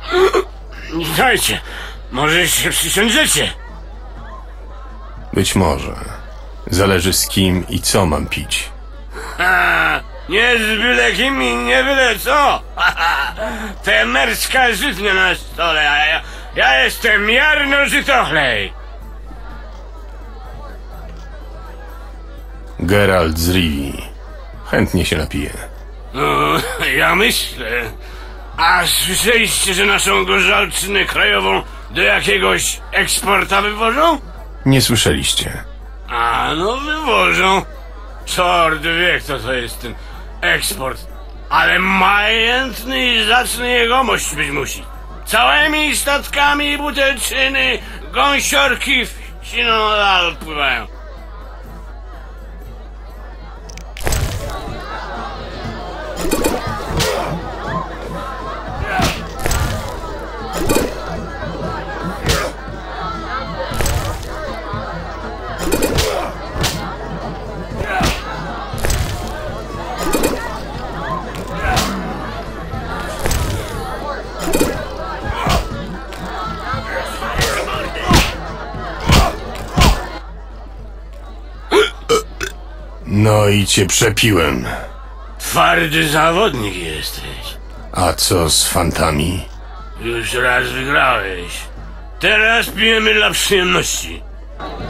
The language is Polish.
Witajcie, może się przysiądziecie? Być może. Zależy z kim i co mam pić. Nie z byle kim i nie byle co. Temerska żytnia na stole, a ja jestem Jarno Żytochlej. Geralt z Rivii. Chętnie się napiję. No, ja myślę. A słyszeliście, że naszą gorzalczynę krajową do jakiegoś eksporta wywożą? Nie słyszeliście. A no wywożą. Czord wie, kto to jest ten eksport. Ale majętny i zacny jegomość być musi. Całymi statkami butelczyny, gąsiorki w Sinodal pływają. No i cię przepiłem. Twardy zawodnik jesteś. A co z fantami? Już raz wygrałeś. Teraz pijemy dla przyjemności.